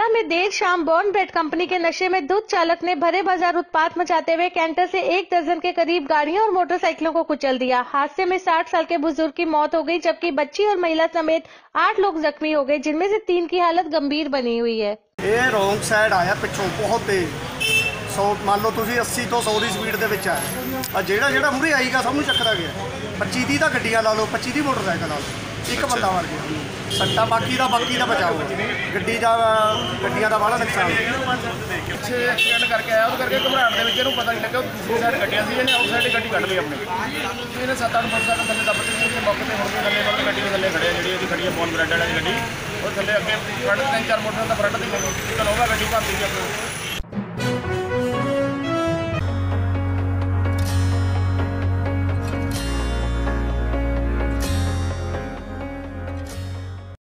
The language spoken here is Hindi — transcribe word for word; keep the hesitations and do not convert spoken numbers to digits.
समराला में देर शाम बॉर्न ब्रेड कंपनी के नशे में धुत चालक ने भरे बाजार उत्पात मचाते हुए कैंटर से एक दर्जन के करीब गाड़ियों और मोटरसाइकिलों को कुचल दिया। हादसे में साठ साल के बुजुर्ग की मौत हो गई, जबकि बच्ची और महिला समेत आठ लोग जख्मी हो गए, जिनमें से तीन की हालत गंभीर बनी हुई है। ये रोंग साइड आया पिछों बहुत तेज, सौ मान लो तुम अस्सी तो सौ की स्पीड के आया, जेड़ा जेड़ा मुहरे आईगा सबनों चकदा गया। पच्ची तीह तो गड्डियां ला लो, पच्ची तीह मोटरसाइकिल ला लो, एक बंदा मर गया। सट्टा बाकी का बाकी का बचाओ, गड्डी का गड्डियां का बड़ा नुकसान। पिछे एक्सीडेंट करके आया, करके घबराहट के ਵਿੱਚ पता नहीं लगा दूसरी साइड गड्डियां सी, इन्हें आउट साइड गड्डी कढ़ ली अपनी। इन्हें सत्त अठ मोटरसाइकिल थले दब के मौके पर होने थले मतलब गड्डी के थले खड़े जी खड़ी है बॉर्न ब्रेड वाली गड्डी, और थले अगे फ्रंट तीन चार मोटरसाइकिल फ्रंट की इनोवा गड्डी भाती जी अपनी।